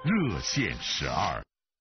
热线12。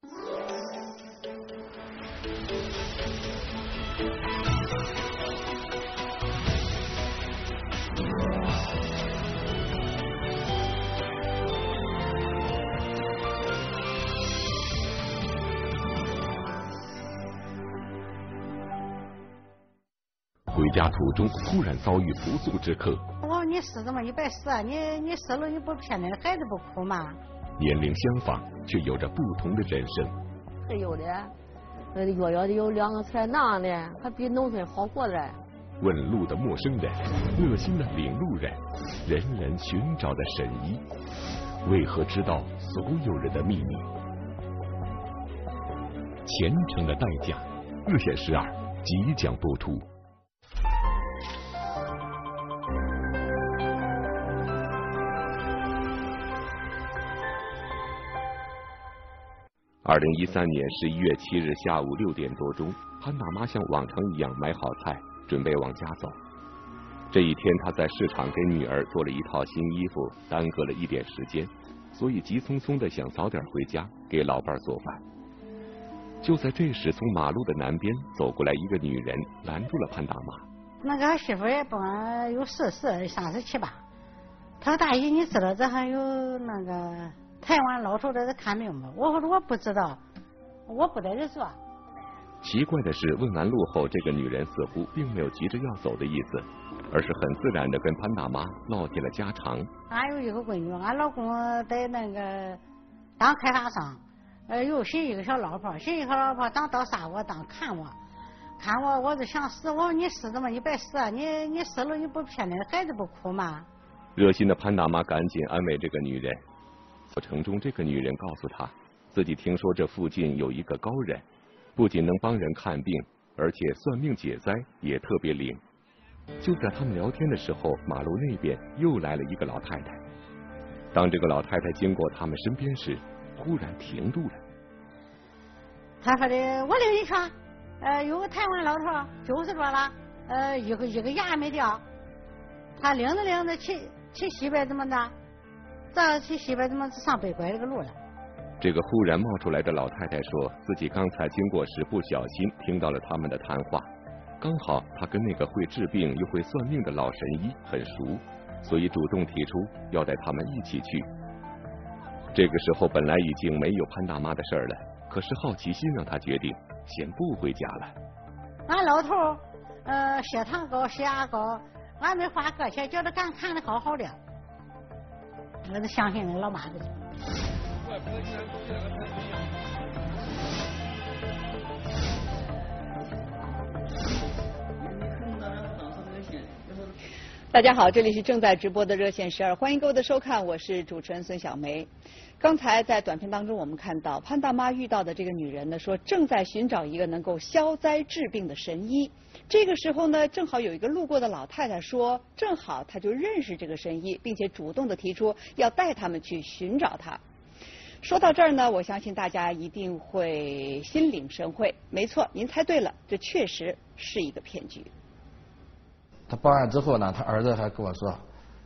回家途中忽然遭遇不速之客。 我说你死这么140，你死了你不骗那孩子不哭吗？ 年龄相仿，却有着不同的人生。 还有的，月的有2个菜那样的，还比农村好过嘞。 问路的陌生人，热心的领路人，人人寻找的神医，为何知道所有人的秘密？虔诚的代价，热线12即将播出。2013年11月7日下午6点多钟，潘大妈像往常一样买好菜，准备往家走。这一天，她在市场给女儿做了一套新衣服，耽搁了一点时间，所以急匆匆的想早点回家给老伴做饭。就在这时，从马路的南边走过来一个女人，拦住了潘大妈。 那个媳妇也不管有44、37吧。他说大姨，你知道这还有那个台湾老头在这看病吗？我说我不知道，我不在这做。 奇怪的是，问完路后，这个女人似乎并没有急着要走的意思，而是很自然的跟潘大妈唠起了家常。 俺有一个闺女，俺老公在那个当开发商，又寻一个小老婆，当倒沙窝当看我，我就想死。我说你死这么140，你死了你不骗那孩子不哭吗？ 热心的潘大妈赶紧安慰这个女人。过程中，这个女人告诉她，自己听说这附近有一个高人，不仅能帮人看病，而且算命解灾也特别灵。就在他们聊天的时候，马路那边又来了一个老太太。当这个老太太经过他们身边时，忽然停住了。 他说的，我领你去，有个台湾老头90多了，一个牙没掉，他领着去西边怎么的？这去西边怎么上北拐这个路了？ 这个忽然冒出来的老太太说，自己刚才经过时不小心听到了他们的谈话，刚好她跟那个会治病又会算命的老神医很熟，所以主动提出要带他们一起去。这个时候本来已经没有潘大妈的事儿了，可是好奇心让她决定先不回家了。 俺老头血糖高血压高，俺没花个钱，叫他看得好好的，我就相信那老妈子。 大家好，这里是正在直播的热线12，欢迎各位的收看，我是主持人孙晓梅。刚才在短片当中，我们看到潘大妈遇到的这个女人呢，说正在寻找一个能够消灾治病的神医。这个时候呢，正好有一个路过的老太太说，正好她就认识这个神医，并且主动的提出要带他们去寻找他。说到这儿呢，我相信大家一定会心领神会。没错，您猜对了，这确实是一个骗局。 他报案之后呢，他儿子还跟我说，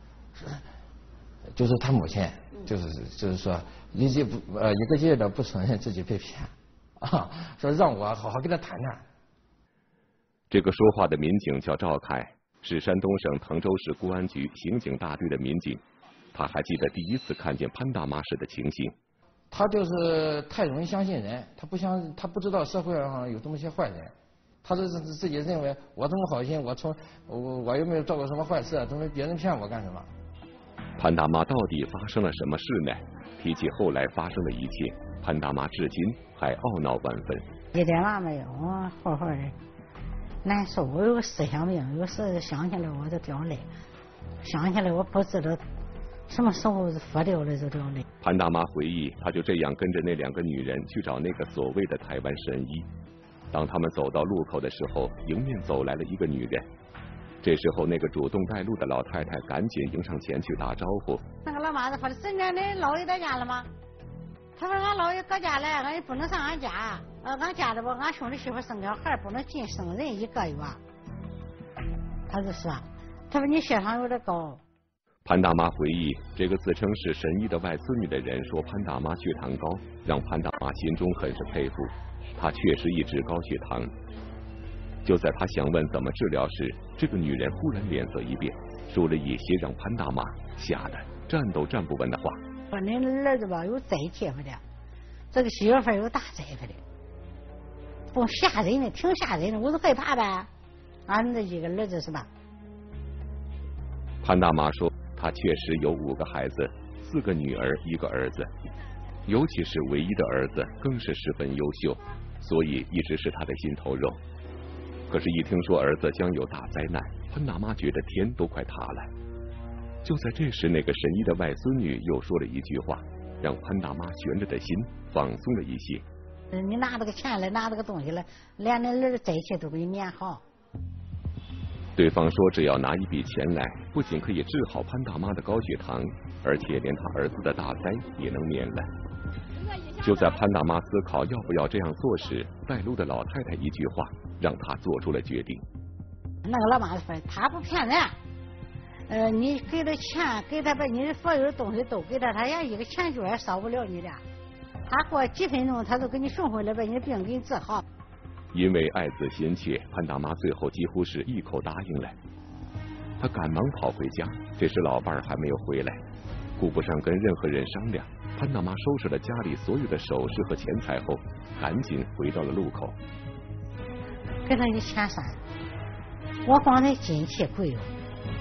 就是他母亲，就是说一个劲的不承认自己被骗，说让我好好跟他谈谈。 这个说话的民警叫赵凯，是山东省滕州市公安局刑警大队的民警。他还记得第一次看见潘大妈时的情形。 他就是太容易相信人，他不知道社会上有这么些坏人。他是自己认为我这么好心，我又没有做过什么坏事，怎么别人骗我干什么？ 潘大妈到底发生了什么事呢？提起后来发生的一切，潘大妈至今还懊恼万分。 一点嘛没有，我好好的难受，我有个思想病，有时想起来我就掉泪，想起来我不知道什么时候佛掉了就掉泪。 潘大妈回忆，她就这样跟着那2个女人去找那个所谓的台湾神医。当他们走到路口的时候，迎面走来了一个女人。这时候，那个主动带路的老太太赶紧迎上前去打招呼。 那个老妈子说的：“真的，你姥爷在家了吗？”他说：“俺姥爷搁家了，俺也不能上俺家。俺家里俺兄弟媳妇生个孩，不能进生人1个月。”他就说：“他说你血糖有点高。” 潘大妈回忆，这个自称是神医的外孙女的人说潘大妈血糖高，让潘大妈心中很是佩服。她确实一直高血糖。就在她想问怎么治疗时，这个女人忽然脸色一变，说了一些让潘大妈吓得站都站不稳的话。 说你儿子吧有灾劫的，这个7月份有大灾的，不吓人的，挺吓人的，我都害怕呗。俺这一个儿子是吧？ 潘大妈说，她确实有5个孩子，4个女儿，1个儿子，尤其是唯一的儿子更是十分优秀，所以一直是她的心头肉。可是，一听说儿子将有大灾难，潘大妈觉得天都快塌了。就在这时，那个神医的外孙女又说了一句话，让潘大妈悬着的心放松了一些。 你拿这个钱来，拿这个东西来，连那儿子灾气都给你免好。 对方说，只要拿一笔钱来，不仅可以治好潘大妈的高血糖，而且连他儿子的大灾也能免了。就在潘大妈思考要不要这样做时，带路的老太太一句话让她做出了决定。 那个老妈子说，他不骗人，你给他钱，给他把你的所有的东西都给他，他连一个钱角也少不了你的。他过几分钟，他都给你送回来，把你的病给你治好。 因为爱子心切，潘大妈最后几乎是一口答应了。她赶忙跑回家，这时老伴儿还没有回来，顾不上跟任何人商量，潘大妈收拾了家里所有的首饰和钱财后，赶紧回到了路口。 给他10003，我光那金器贵了。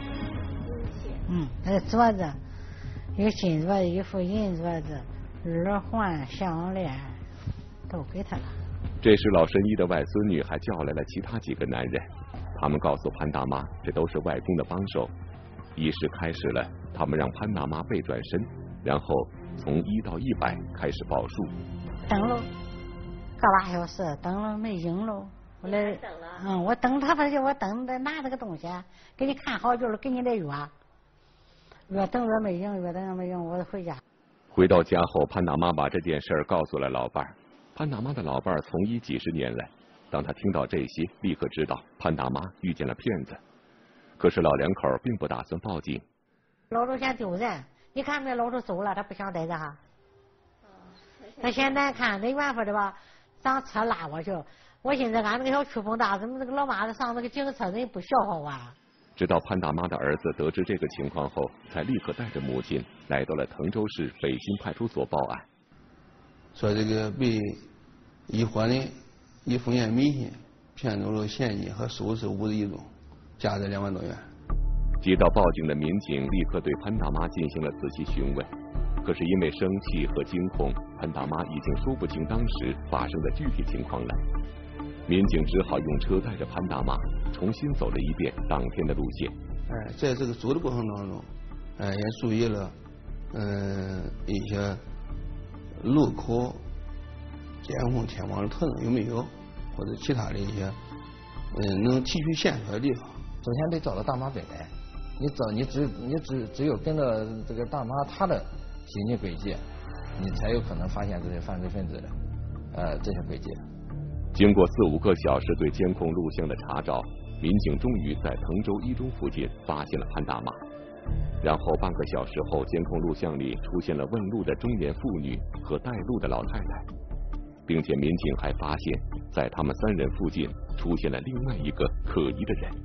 镯子，一个金镯子，一副银镯子，耳环、项链都给他了。 这时老神医的外孙女还叫来了其他几个男人，他们告诉潘大妈，这都是外公的帮手。仪式开始了，他们让潘大妈背转身，然后从1到100开始报数。 等了个把小时，等了没影了。我来，我等他回去，我等着拿这个东西，给你看好就是给你的药，越等越没影，越等越没影，我回家。 回到家后，潘大妈把这件事告诉了老伴儿。潘大妈的老伴儿从医几十年来，当他听到这些，立刻知道潘大妈遇见了骗子。可是老两口并不打算报警。 老周嫌丢人，你看没？老周走了，他不想待着哈。他嫌难看，没办法的吧？上车拉我去。我寻思俺那个小区风大，怎么这个老妈子上那个警车人不笑话啊？ 直到潘大妈的儿子得知这个情况后，才立刻带着母亲来到了滕州市北新派出所报案。 说这个被一伙人以封建迷信骗走了现金和首饰51种，价值2万多元。 接到报警的民警立刻对潘大妈进行了仔细询问，可是因为生气和惊恐，潘大妈已经说不清当时发生的具体情况了。民警只好用车带着潘大妈重新走了一遍当天的路线。 在这个走的过程当中，也注意了一些路口监控天网的特征有没有，或者其他的一些能提取线索的地方。 首先得找到大妈本人，只有跟着这个大妈她的行进轨迹，你才有可能发现这些犯罪分子的这些轨迹。 经过4、5个小时对监控录像的查找，民警终于在滕州一中附近发现了潘大妈。然后半个小时后，监控录像里出现了问路的中年妇女和带路的老太太，并且民警还发现，在他们3人附近出现了另外一个可疑的人。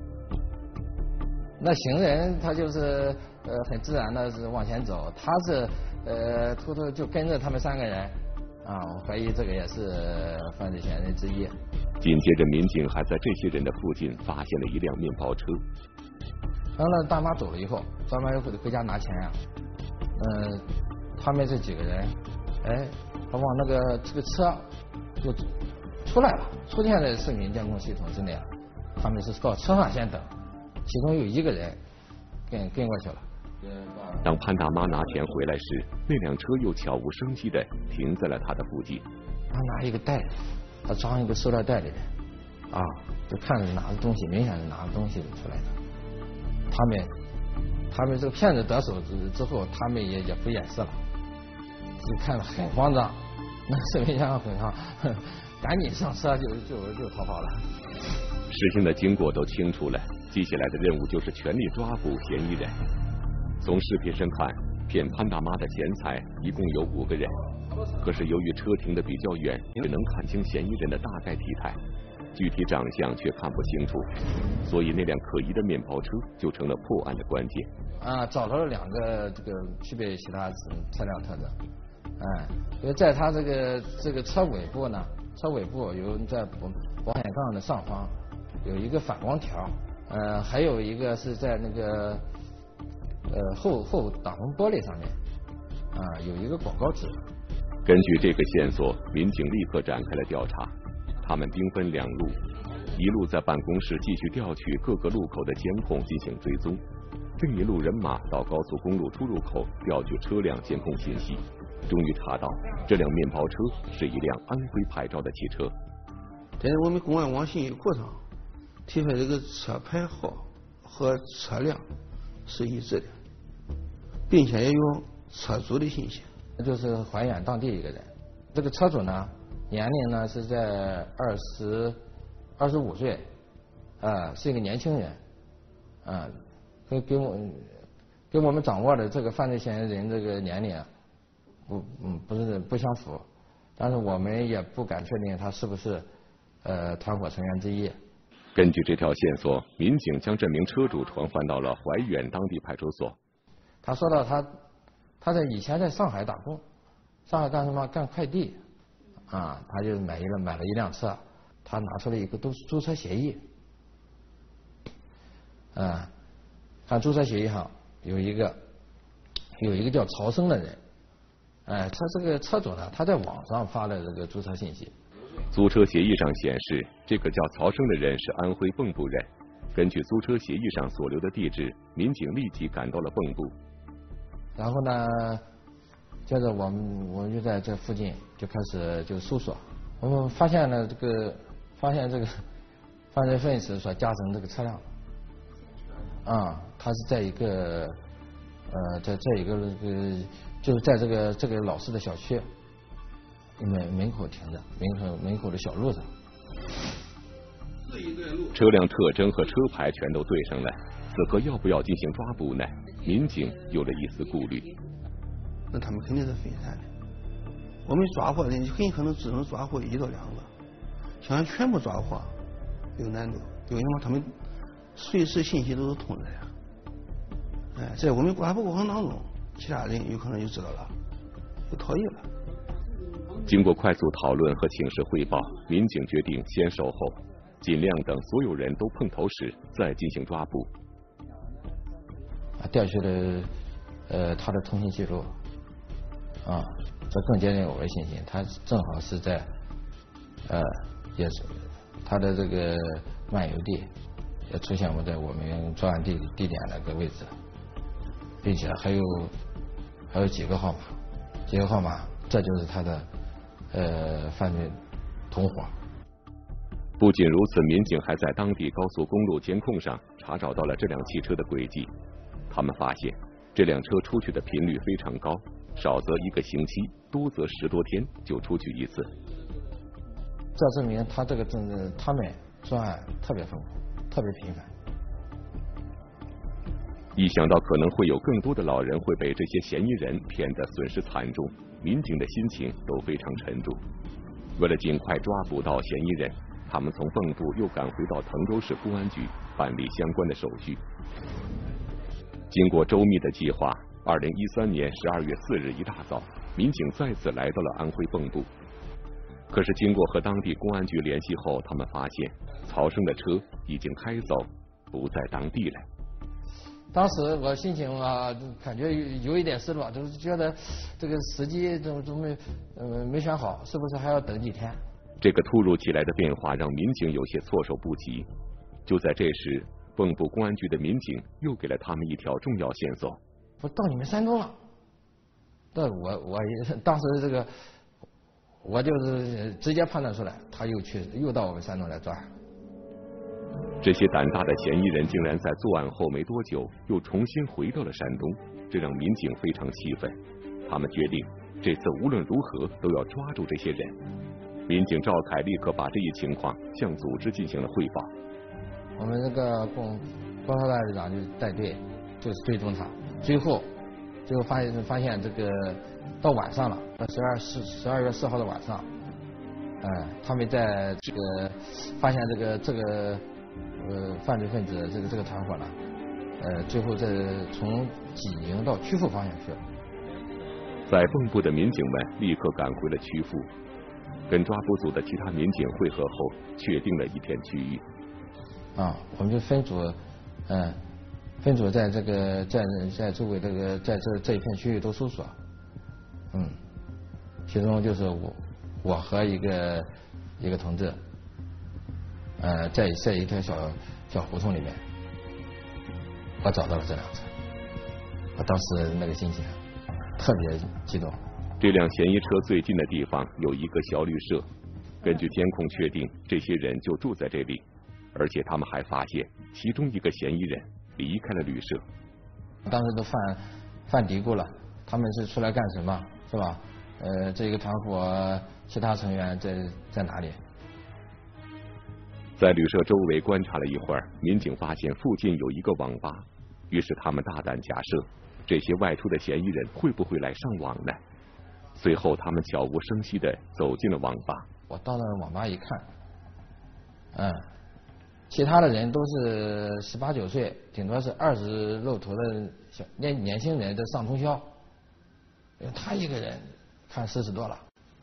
那行人他就是很自然的是往前走，他是偷偷就跟着他们3个人。我怀疑这个也是犯罪嫌疑人之一。 紧接着，民警还在这些人的附近发现了一辆面包车。 然后大妈走了以后，专门回家拿钱呀。他们这几个人，他往这个车就出来了，出现在视频监控系统之内了。他们是到车上先等，其中有1个人跟过去了。 当潘大妈拿钱回来时，那辆车又悄无声息地停在了他的附近。 他拿一个袋子，他装一个塑料袋里的，就看着拿的东西，明显是拿的东西出来的。他们这个骗子得手之后，他们也不掩饰了，就看着很慌张，那视频上很慌，赶紧上车就逃跑了。 事情的经过都清楚了，接下来的任务就是全力抓捕嫌疑人。 从视频上看，骗潘大妈的钱财一共有5个人，可是由于车停得比较远，只能看清嫌疑人的大概体态，具体长相却看不清楚，所以那辆可疑的面包车就成了破案的关键。 找到了2个这个区别其他车辆特征。因为在它这个车尾部呢，车尾部有在保险杠的上方有一个反光条，还有一个是在那个后挡风玻璃上面有一个广告纸。 根据这个线索，民警立刻展开了调查。他们兵分2路，一路在办公室继续调取各个路口的监控进行追踪，另一路人马到高速公路出入口调取车辆监控信息，终于查到这辆面包车是一辆安徽牌照的汽车。 在我们公安网信息库上提出来这个车牌号和车辆是一致的，并且也有车主的信息。 就是还原当地一个人，这个车主呢年龄呢是在25岁，是一个年轻人，跟我们掌握的这个犯罪嫌疑人这个年龄不相符，但是我们也不敢确定他是不是团伙成员之一。 根据这条线索，民警将这名车主传唤到了怀远当地派出所。 他说到他以前在上海打工，上海干什么？干快递。他就买了一辆车，他拿出了一个租车协议。看租车协议上有一个叫曹生的人，他这个车主呢，他在网上发了这个租车信息。 租车协议上显示，这个叫曹生的人是安徽蚌埠人。根据租车协议上所留的地址，民警立即赶到了蚌埠。 然后呢，接着我们就在这附近就开始就搜索，我们发现这个犯罪分子所驾乘这个车辆，他是在一个就是在这个老式的小区门口停着，门口的小路上。 车辆特征和车牌全都对上了，此刻要不要进行抓捕呢？民警有了一丝顾虑。 那他们肯定是分散的，我们抓获人很可能只能抓获1到2个，想全部抓获有难度，因为他们随时信息都是通着的。在我们抓捕过程当中，其他人有可能就知道了，就逃逸了。 经过快速讨论和请示汇报，民警决定先守候，尽量等所有人都碰头时再进行抓捕。 调取了他的通信记录，这更接近我的信息。他正好是在也是他的这个漫游地也出现过在我们作案地点那个位置，并且还有几个号码，这就是他的犯罪同伙。 不仅如此，民警还在当地高速公路监控上查找到了这辆汽车的轨迹。他们发现这辆车出去的频率非常高，少则1个星期，多则10多天就出去一次。 这证明他们作案特别丰富，特别频繁。 一想到可能会有更多的老人会被这些嫌疑人骗得损失惨重，民警的心情都非常沉重。为了尽快抓捕到嫌疑人，他们从蚌埠又赶回到滕州市公安局办理相关的手续。经过周密的计划，2013年12月4日一大早，民警再次来到了安徽蚌埠。可是经过和当地公安局联系后，他们发现曹生的车已经开走，不在当地了。 当时我心情感觉有一点失落，就是觉得这个时机都没选好，是不是还要等几天？ 这个突如其来的变化让民警有些措手不及。就在这时，蚌埠公安局的民警又给了他们一条重要线索。 我到你们山东了。对，我当时我就是直接判断出来，他又到我们山东来作案。 这些胆大的嫌疑人竟然在作案后没多久又重新回到了山东，这让民警非常气愤。他们决定这次无论如何都要抓住这些人。民警赵凯立刻把这一情况向组织进行了汇报。 我们这个公安大队长就带队，就是追踪他， 最后发现这个到晚上了，到12月4号的晚上，他们在这个发现这个犯罪分子这个团伙呢，最后从济宁到曲阜方向去了。 在蚌埠的民警们立刻赶回了曲阜，跟抓捕组的其他民警会合后，确定了一片区域。 我们就分组在这个在周围在这一片区域都搜索。其中就是我和一个同志，在一条小胡同里面，我找到了这辆车。我当时那个心情特别激动。 这辆嫌疑车最近的地方有一个小旅社，根据监控确定，这些人就住在这里，而且他们还发现其中一个嫌疑人离开了旅社。 当时都犯嘀咕了，他们是出来干什么，是吧？这个团伙其他成员在哪里？ 在旅社周围观察了一会儿，民警发现附近有一个网吧，于是他们大胆假设，这些外出的嫌疑人会不会来上网呢？随后他们悄无声息地走进了网吧。 我到那网吧一看，其他的人都是18、19岁，顶多是20露头的年轻人在上通宵，他一个人看40多了，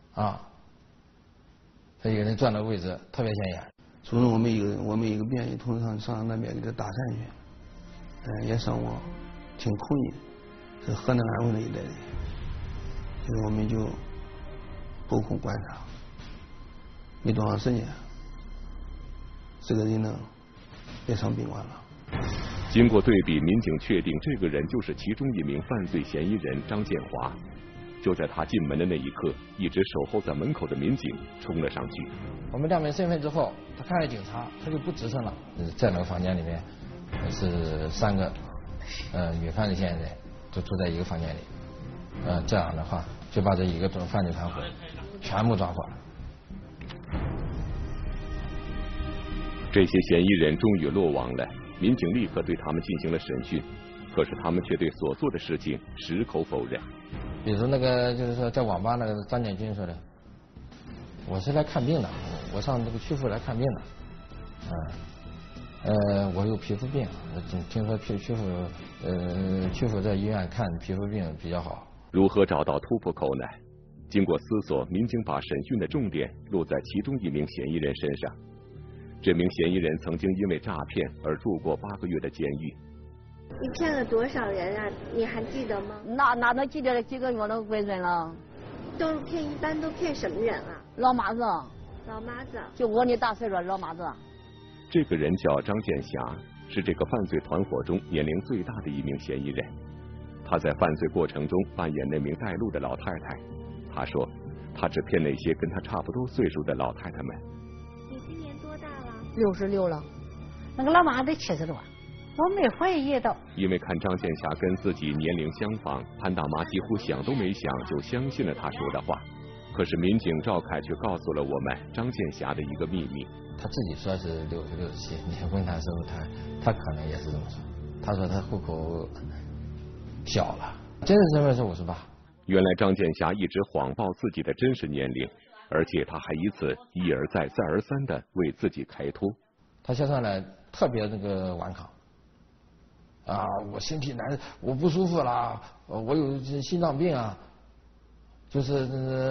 他一个人转的位置特别显眼。 组织我们一个便衣通常上那边给他搭讪去，也上网，挺空的，是河南安徽那一带的，所以我们就布控观察，没多长时间，这个人呢也上宾馆了。 经过对比，民警确定这个人就是其中一名犯罪嫌疑人张建华。就在他进门的那一刻，一直守候在门口的民警冲了上去。 我们亮明身份之后，他看见警察，他就不吱声了。在那个房间里面是3个女犯罪嫌疑人，就住在一个房间里。这样的话就把这一个犯罪团伙全部抓获了。 这些嫌疑人终于落网了，民警立刻对他们进行了审讯，可是他们却对所做的事情矢口否认。 比如那个就是说在网吧那个张建军说的，我是来看病的，我上这个曲阜来看病的，我有皮肤病，听说去曲阜在医院看皮肤病比较好。 如何找到突破口呢？经过思索，民警把审讯的重点落在其中一名嫌疑人身上。这名嫌疑人曾经因为诈骗而住过8个月的监狱。 你骗了多少人啊？你还记得吗？ 哪能记得几个月的归人了？ 一般都骗什么人啊？ 老妈子。 老妈子。 就我那大岁数老妈子。 这个人叫张建霞，是这个犯罪团伙中年龄最大的一名嫌疑人。他在犯罪过程中扮演那名带路的老太太。他说，他只骗那些跟他差不多岁数的老太太们。 你今年多大了 ？66了。 那个老妈得70多。我没怀疑到， 因为看张建霞跟自己年龄相仿，潘大妈几乎想都没想就相信了他说的话。可是民警赵凯却告诉了我们张建霞的一个秘密。 他自己说是60、67，你问他的时候，他可能也是这么说。他说他户口小了，真实身份是58。 原来张建霞一直谎报自己的真实年龄，而且他还以此一而再再而三的为自己开脱。 他现在呢特别那个顽抗。我身体我不舒服啦，我有心脏病啊，就是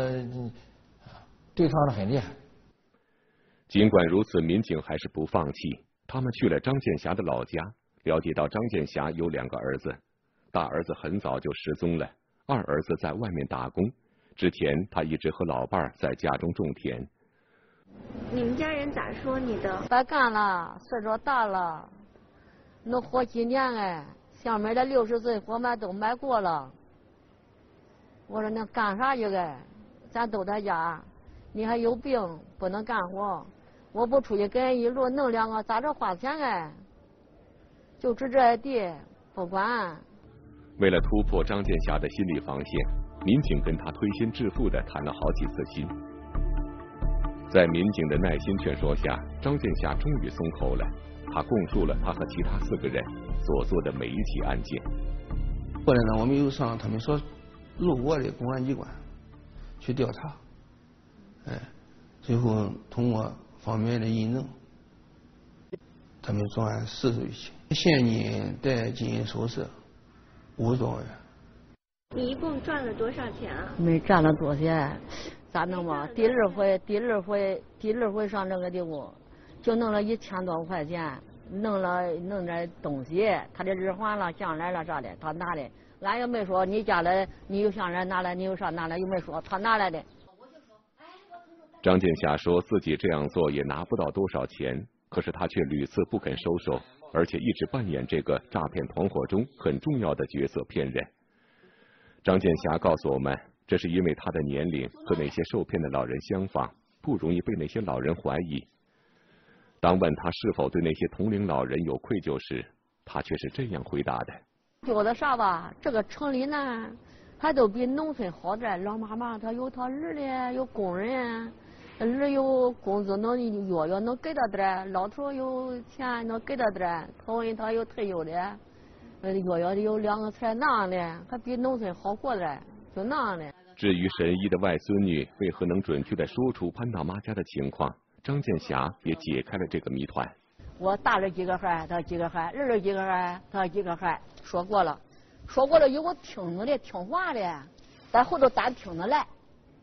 对抗的很厉害。 尽管如此，民警还是不放弃，他们去了张建霞的老家，了解到张建霞有2个儿子，大儿子很早就失踪了，二儿子在外面打工，之前他一直和老伴儿在家中种田。 你们家人咋说你的？ 别干了，岁数大了。能活几年哎？下面的60岁活埋都埋过了。我说那干啥去哎？咱都在家，你还有病不能干活，我不出去跟人一路弄2个咋着花钱哎？就指这地不管。 为了突破张建霞的心理防线，民警跟他推心置腹地谈了好几次心。在民警的耐心劝说下，张建霞终于松口了。他供述了他和其他4个人所做的每一起案件。 后来呢，我们又上他们所路过的公安机关去调查，最后通过方面的印证，他们专案4岁起，现金带金银首饰50多万元。 你一共赚了多少钱啊？ 没赚了多少钱，咋弄吧？第二回上这个地方，就弄了1000多块钱，弄点东西，他的耳环了、项链了啥的，他拿的。俺又没说你家来，你有项链拿来，你有啥拿来，又没说他拿来的。 张建霞说自己这样做也拿不到多少钱，可是他却屡次不肯收手，而且一直扮演这个诈骗团伙中很重要的角色骗人。张建霞告诉我们，这是因为他的年龄和那些受骗的老人相仿，不容易被那些老人怀疑。当问他是否对那些同龄老人有愧疚时，他却是这样回答的： 觉得啥吧，这个城里呢还都比农村好点，老妈妈她有她儿的，有工人，儿有工资能月能给他点，老头有钱能给他点，头人他有退休的，月有2个菜那样的，还比农村好过点，就那样的。 至于神医的外孙女为何能准确地说出潘大妈家的情况，张建霞也解开了这个谜团。 我大了几个孩，他几个孩，二了几个孩，他几个孩，说过了，有我听着的，听话的，在后头单听着来，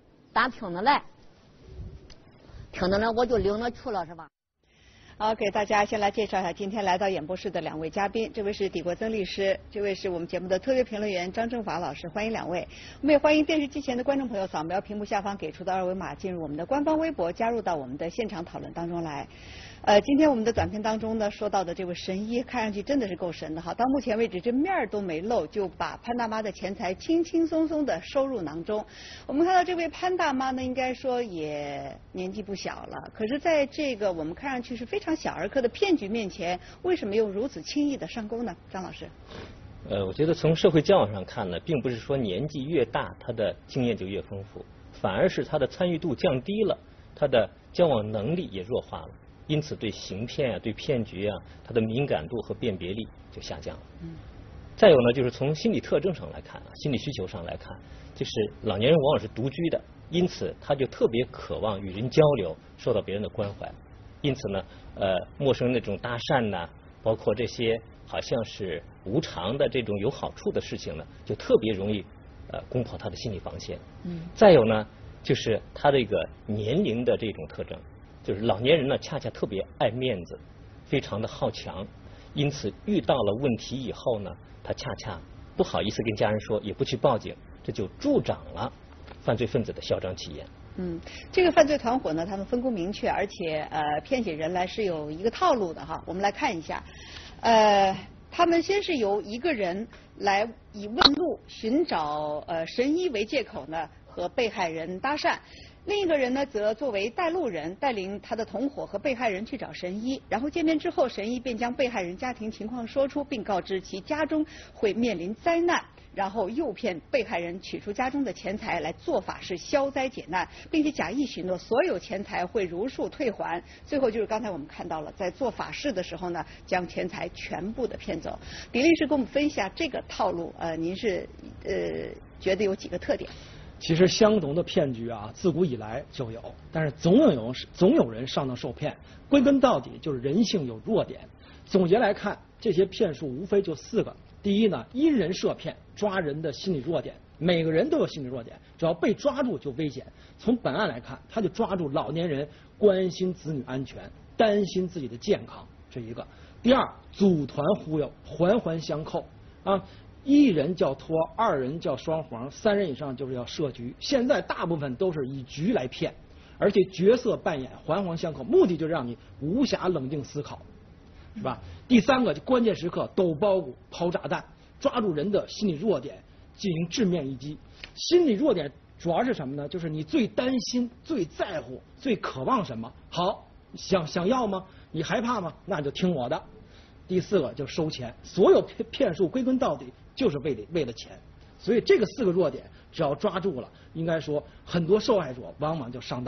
听着来我就领着去了，是吧？ 好，给大家先来介绍一下今天来到演播室的2位嘉宾，这位是李国增律师，这位是我们节目的特约评论员张正华老师，欢迎2位。我们也欢迎电视机前的观众朋友扫描屏幕下方给出的2维码，进入我们的官方微博，加入到我们的现场讨论当中来。今天我们的短片当中呢，说到的这位神医，看上去真的是够神的哈。到目前为止，这面儿都没露，就把潘大妈的钱财轻轻松松的收入囊中。我们看到这位潘大妈呢，应该说也年纪不小了，可是在这个我们看上去是非常小儿科的骗局面前，为什么又如此轻易的上钩呢？张老师。 我觉得从社会交往上看呢，并不是说年纪越大，他的经验就越丰富，反而是他的参与度降低了，他的交往能力也弱化了。因此，对行骗啊、对骗局啊，它的敏感度和辨别力就下降了。再有呢，就是从心理特征上来看啊，心理需求上来看，就是老年人往往是独居的，因此他就特别渴望与人交流，受到别人的关怀。因此呢，陌生人那种搭讪呐，包括这些好像是无偿的这种有好处的事情呢，就特别容易攻破他的心理防线。再有呢，就是他这个年龄的这种特征。就是老年人呢，恰恰特别爱面子，非常的好强，因此遇到了问题以后呢，他恰恰不好意思跟家人说，也不去报警，这就助长了犯罪分子的嚣张气焰。 这个犯罪团伙呢，他们分工明确，而且骗起人来是有一个套路的哈。我们来看一下，他们先是由一个人来以问路、寻找神医为借口呢，和被害人搭讪。另一个人呢，则作为带路人，带领他的同伙和被害人去找神医。然后见面之后，神医便将被害人家庭情况说出，并告知其家中会面临灾难，然后诱骗被害人取出家中的钱财来做法事消灾解难，并且假意许诺所有钱财会如数退还。最后就是刚才我们看到了，在做法事的时候呢，将钱财全部的骗走。李律师给我们分析一下这个套路，您是觉得有几个特点？ 其实相同的骗局啊，自古以来就有，但是总有人上当受骗。归根到底就是人性有弱点。总结来看，这些骗术无非就4个。第一呢，因人设骗，抓人的心理弱点。每个人都有心理弱点，只要被抓住就危险。从本案来看，他就抓住老年人关心子女安全，担心自己的健康，这一个。第二，组团忽悠，环环相扣啊。1人叫托，2人叫双簧，3人以上就是要设局。现在大部分都是以局来骗，而且角色扮演环环相扣，目的就是让你无暇冷静思考，是吧？第3个，就关键时刻抖包谷、抛炸弹，抓住人的心理弱点进行致命一击。心理弱点主要是什么呢？就是你最担心、最在乎、最渴望什么？好，想要吗？你害怕吗？那就听我的。第4个就收钱，所有骗术归根到底就是为了钱，所以这个4个弱点只要抓住了，应该说很多受害者往往就上当了。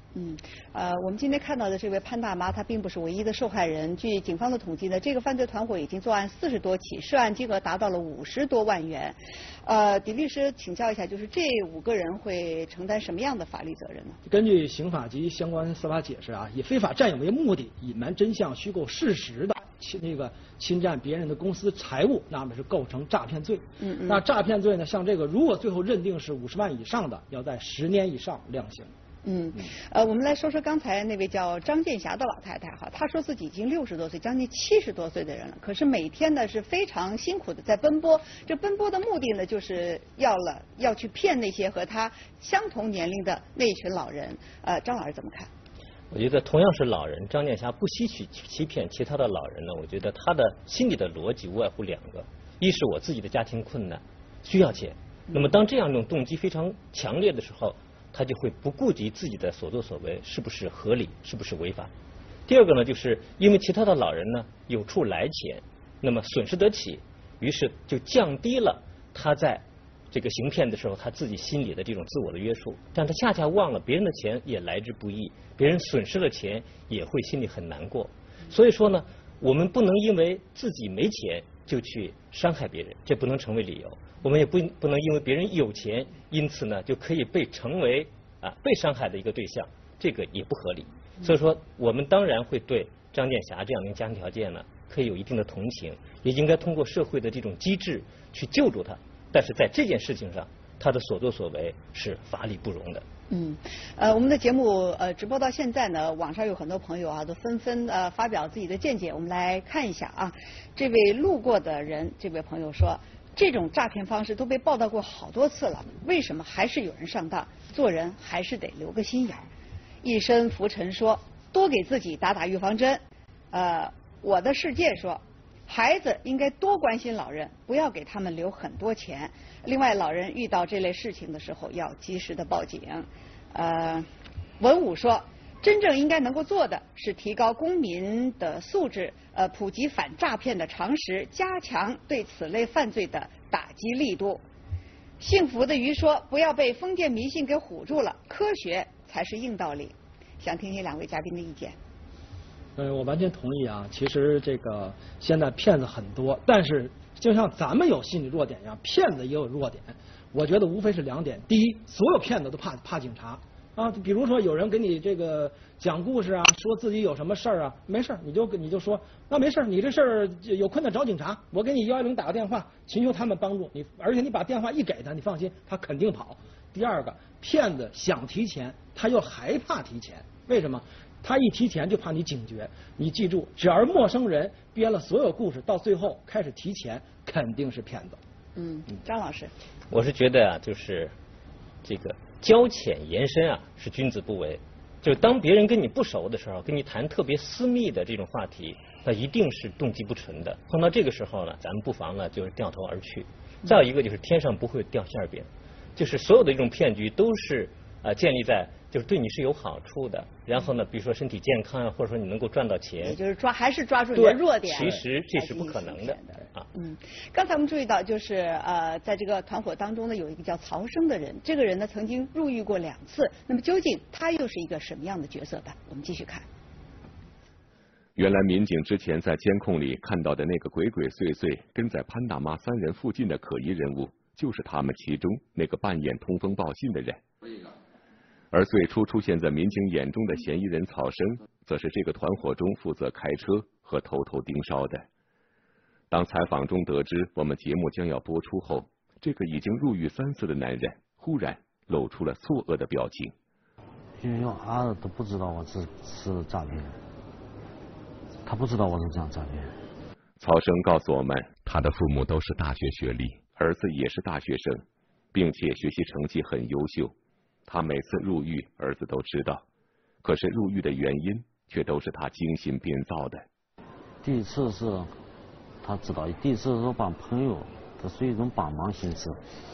我们今天看到的这位潘大妈，她并不是唯一的受害人。据警方的统计呢，这个犯罪团伙已经作案40多起，涉案金额达到了50多万元。狄律师，请教一下，就是这5个人会承担什么样的法律责任呢？ 根据刑法及相关司法解释啊，以非法占有为目的，隐瞒真相、虚构事实的侵占别人的公私财物，那么是构成诈骗罪。那诈骗罪呢，像这个如果最后认定是50万以上的，要在10年以上量刑。 我们来说说刚才那位叫张建霞的老太太哈，她说自己已经60多岁，将近70多岁的人了，可是每天呢是非常辛苦的在奔波。这奔波的目的呢，就是要去骗那些和她相同年龄的那一群老人。张老师怎么看？ 我觉得同样是老人，张建霞不惜去欺骗其他的老人呢，我觉得他的心理的逻辑无外乎2个：一是我自己的家庭困难，需要钱，那么当这样一种动机非常强烈的时候，他就会不顾及自己的所作所为是不是合理，是不是违法。第二个呢，就是因为其他的老人呢有处来钱，那么损失得起，于是就降低了他在这个行骗的时候他自己心里的这种自我的约束，但他恰恰忘了别人的钱也来之不易，别人损失了钱也会心里很难过。所以说呢，我们不能因为自己没钱就去伤害别人，这不能成为理由。我们也不能因为别人有钱，因此呢就可以成为被伤害的一个对象，这个也不合理。所以说，我们当然会对张建霞这样的家庭条件呢，可以有一定的同情，也应该通过社会的这种机制去救助他。但是在这件事情上，他的所作所为是法理不容的。 我们的节目直播到现在呢，网上有很多朋友啊都纷纷发表自己的见解，我们来看一下啊。这位路过的人，这位朋友说，这种诈骗方式都被报道过好多次了，为什么还是有人上当？做人还是得留个心眼儿。一身浮尘说，多给自己打预防针。我的世界说，孩子应该多关心老人，不要给他们留很多钱。另外，老人遇到这类事情的时候要及时的报警。文武说，真正应该能够做的是提高公民的素质，普及反诈骗的常识，加强对此类犯罪的打击力度。幸福的鱼说，不要被封建迷信给唬住了，科学才是硬道理。想听听2位嘉宾的意见。 我完全同意啊。其实这个现在骗子很多，但是就像咱们有心理弱点一样，骗子也有弱点。我觉得无非是2点：第一，所有骗子都怕警察啊。比如说有人给你这个讲故事啊，说自己有什么事儿啊，没事你就说那没事，你这事儿有困难找警察，我给你110打个电话，寻求他们帮助你，而且你把电话一给他，你放心，他肯定跑。第二个，骗子想提钱，他又害怕提钱，为什么？他一提钱就怕你警觉。你记住，只要是陌生人编了所有故事，到最后开始提钱，肯定是骗子。 张老师， 我是觉得啊，就是这个交浅言深啊，是君子不为。就当别人跟你不熟的时候，跟你谈特别私密的这种话题，那一定是动机不纯的。碰到这个时候呢，咱们不妨呢就是掉头而去。再有一个就是天上不会掉馅饼，就是所有的这种骗局都是建立在就是对你是有好处的，然后呢，比如说身体健康啊，或者说你能够赚到钱， 也就是还是抓住你的弱点。 其实这是不可能的啊。 刚才我们注意到，就是在这个团伙当中呢，有一个叫曹生的人，这个人呢曾经入狱过2次。那么究竟他又是一个什么样的角色呢？我们继续看。 原来民警之前在监控里看到的那个鬼鬼祟祟跟在潘大妈3人附近的可疑人物，就是他们其中那个扮演通风报信的人。而最初出现在民警眼中的嫌疑人曹生，则是这个团伙中负责开车和偷偷盯梢的。当采访中得知我们节目将要播出后，这个已经入狱3次的男人忽然露出了错愕的表情。 因为我儿子都不知道我是诈骗，他不知道我是这样诈骗。 曹生告诉我们，他的父母都是大学学历，儿子也是大学生，并且学习成绩很优秀。他每次入狱，儿子都知道，可是入狱的原因却都是他精心编造的。 第一次是他知道，第一次是帮朋友，这属于一种帮忙形式，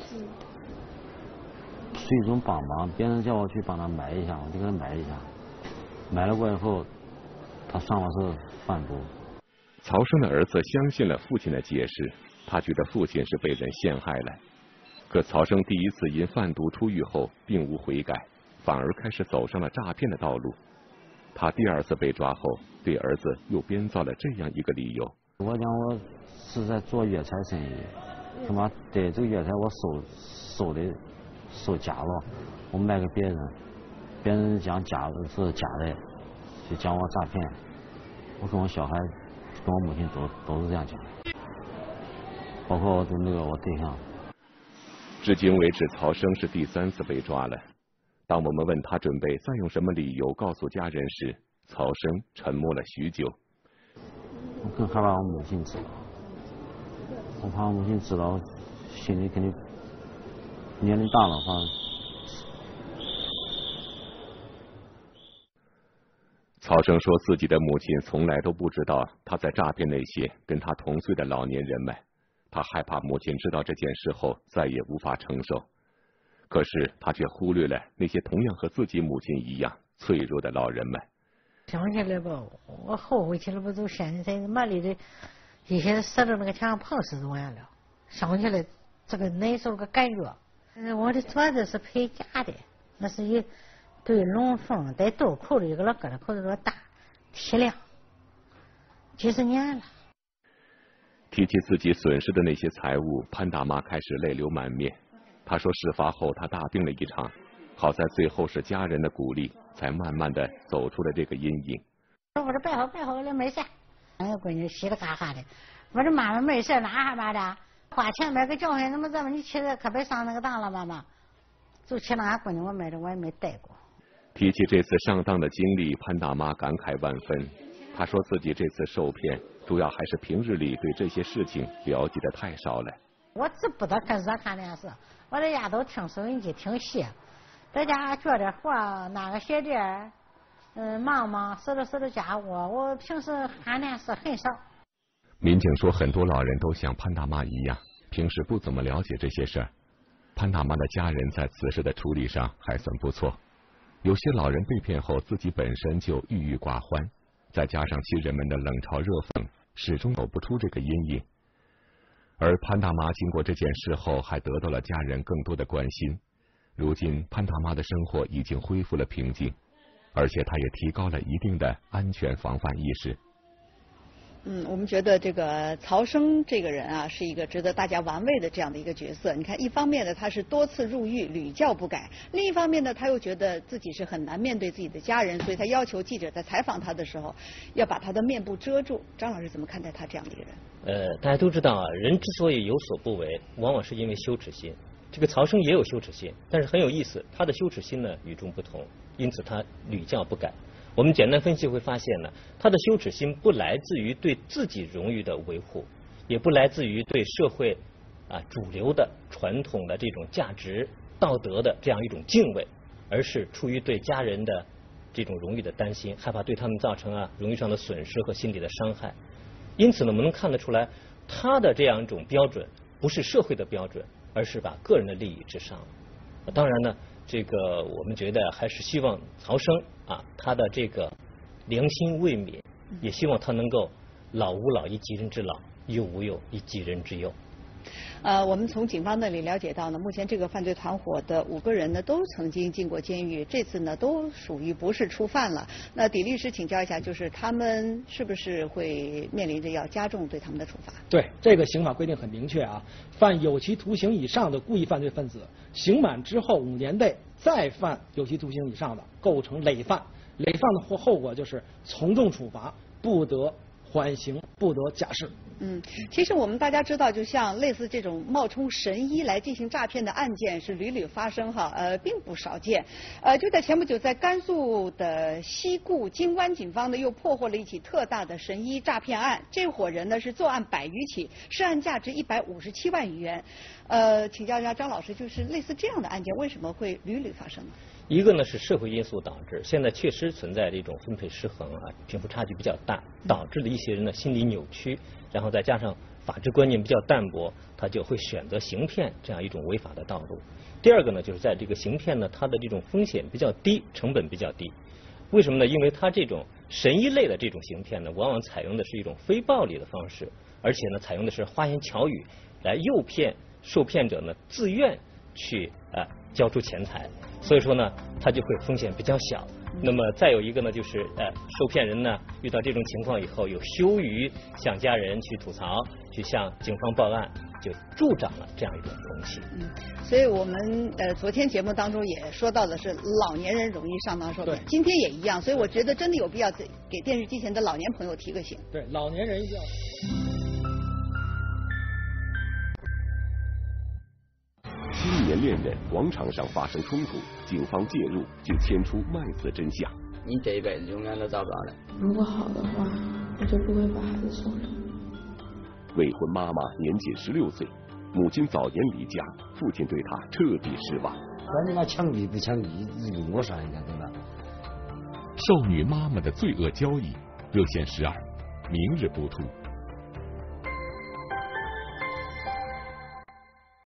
属于一种帮忙。别人叫我去帮他买一下，我就给他买一下，买了过以后，他算我是贩毒。 曹生的儿子相信了父亲的解释，他觉得父亲是被人陷害了。可曹生第一次因贩毒出狱后并无悔改， 反而开始走上了诈骗的道路。他第二次被抓后，对儿子又编造了这样一个理由： 我讲我是在做药材生意，他妈的这个药材我收假了，我卖给别人，别人讲假的是假的，就讲我诈骗。我跟我小孩，跟我母亲都是这样讲，包括我对象。 至今为止，曹生是第3次被抓了。当我们问他准备再用什么理由告诉家人时，曹生沉默了许久。 我更害怕我母亲知道，我怕我母亲知道，心里肯定年龄大了话。 曹生说自己的母亲从来都不知道他在诈骗那些跟他同岁的老年人们，他害怕母亲知道这件事后再也无法承受。可是他却忽略了那些同样和自己母亲一样脆弱的老人们。 想起来吧，我后悔起来不就现在妈里的一些死的那个墙碰死就完了。想起来这个难受个感觉。我的桌子是配假的，那是一对龙凤带豆蔻的一个老疙瘩口子多大，体量，几十年了。 提起自己损失的那些财物，潘大妈开始泪流满面。她说事发后她大病了一场，好在最后是家人的鼓励，才慢慢的走出了这个阴影。 我说别好了，没事。哎呀，闺女稀里嘎哈的，我说妈妈没事，哪还嘛的？花钱买个教训，怎么你去的可别上那个当了，妈妈。就去那俺闺女我买的，我也没带过。 提起这次上当的经历，潘大妈感慨万分。她说自己这次受骗，主要还是平日里对这些事情了解的太少了。 我只不得看电视，我在家都听收音机听戏，在家做点活，拿个鞋垫，忙收拾家务。我平时看电视很少。 民警说，很多老人都像潘大妈一样，平时不怎么了解这些事儿。潘大妈的家人在此事的处理上还算不错，有些老人被骗后自己本身就郁郁寡欢，再加上亲人们的冷嘲热讽，始终走不出这个阴影。而潘大妈经过这件事后，还得到了家人更多的关心。如今潘大妈的生活已经恢复了平静，而且她也提高了一定的安全防范意识。 我们觉得这个曹生这个人啊，是一个值得大家玩味的这样的一个角色。你看，一方面呢，他是多次入狱，屡教不改；另一方面呢，他又觉得自己是很难面对自己的家人，所以他要求记者在采访他的时候，要把他的面部遮住。张老师怎么看待他这样的一个人？ 大家都知道啊，人之所以有所不为，往往是因为羞耻心。这个曹生也有羞耻心，但是很有意思，他的羞耻心呢与众不同，因此他屡教不改。我们简单分析会发现呢，他的羞耻心不来自于对自己荣誉的维护，也不来自于对社会主流的传统的这种价值道德的这样一种敬畏，而是出于对家人的这种荣誉的担心，害怕对他们造成荣誉上的损失和心理的伤害。因此呢，我们能看得出来，他的这样一种标准不是社会的标准，而是把个人的利益至上。当然呢，这个我们觉得还是希望曹生他的这个良心未泯，也希望他能够老吾老以及人之老，幼吾幼以及人之幼。 我们从警方那里了解到呢，目前这个犯罪团伙的5个人呢，都曾经进过监狱，这次呢都属于不是初犯了。那狄律师请教一下，就是他们是不是会面临着要加重对他们的处罚？ 对，这个刑法规定很明确啊，犯有期徒刑以上的故意犯罪分子，刑满之后5年内再犯有期徒刑以上的，构成累犯。累犯的后果就是从重处罚，不得缓刑，不得假释。 其实我们大家知道，就像类似这种冒充神医来进行诈骗的案件是屡屡发生并不少见。就在前不久，在甘肃的西固金湾，警方呢又破获了一起特大的神医诈骗案。这伙人呢是作案100余起，涉案价值157万余元。请教一下张老师，就是类似这样的案件，为什么会屡屡发生呢？ 一个呢是社会因素导致，现在确实存在这种分配失衡贫富差距比较大，导致了一些人呢心理扭曲，然后再加上法治观念比较淡薄，他就会选择行骗这样一种违法的道路。第二个呢，就是在这个行骗呢，它的这种风险比较低，成本比较低。为什么呢？因为它这种神医类的这种行骗呢，往往采用的是一种非暴力的方式，而且呢，采用的是花言巧语来诱骗受骗者呢自愿去交出钱财，所以说呢，他就会风险比较小。那么再有一个呢，就是受骗人呢遇到这种情况以后，有羞于向家人去吐槽，去向警方报案，就助长了这样一种风气。 所以我们昨天节目当中也说到的是老年人容易上当受骗，今天也一样，所以我觉得真的有必要给电视机前的老年朋友提个醒。 对，老年人一定要。 青年恋人广场上发生冲突，警方介入，竟牵出卖子真相。 你这一辈子永远都找不着了。 如果好的话，我就不会把孩子送人。 未婚妈妈年仅16岁，母亲早年离家，父亲对她彻底失望。 管你妈枪毙不枪毙，用我上一个对吧？ 少女妈妈的罪恶交易，热线12，明日播出。